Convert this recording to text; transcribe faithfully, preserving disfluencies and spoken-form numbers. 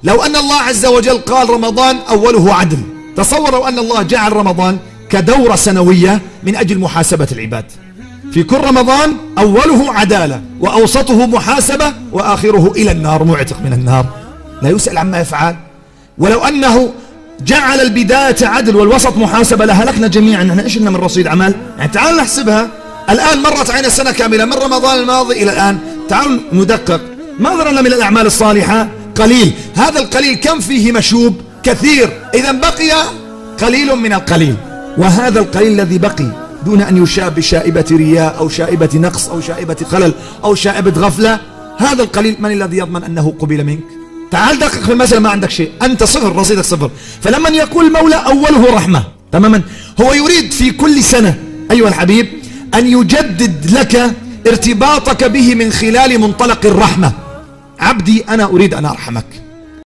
لو أن الله عز وجل قال رمضان أوله عدل، تصور لو أن الله جعل رمضان كدورة سنوية من أجل محاسبة العباد، في كل رمضان أوله عدالة وأوسطه محاسبة وآخره إلى النار معتق من النار لا يسأل عما يفعل. ولو أنه جعل البداية عدل والوسط محاسبة لهلكنا جميعا. نحن إيش لنا من رصيد أعمال؟ يعني تعالوا نحسبها الآن، مرت علينا سنة كاملة من رمضان الماضي إلى الآن، تعالوا ندقق ماذا لنا من الأعمال الصالحة؟ قليل. هذا القليل كم فيه مشوب؟ كثير. إذا بقي قليل من القليل، وهذا القليل الذي بقي دون أن يشاب بشائبة رياء أو شائبة نقص أو شائبة خلل أو شائبة غفلة، هذا القليل من الذي يضمن أنه قبل منك؟ تعال دقق في المسألة، ما عندك شيء، أنت صفر، رصيدك صفر. فلما يقول المولى أوله رحمة تماما، هو يريد في كل سنة أيها الحبيب أن يجدد لك ارتباطك به من خلال منطلق الرحمة. عبدي أنا أريد أن أرحمك،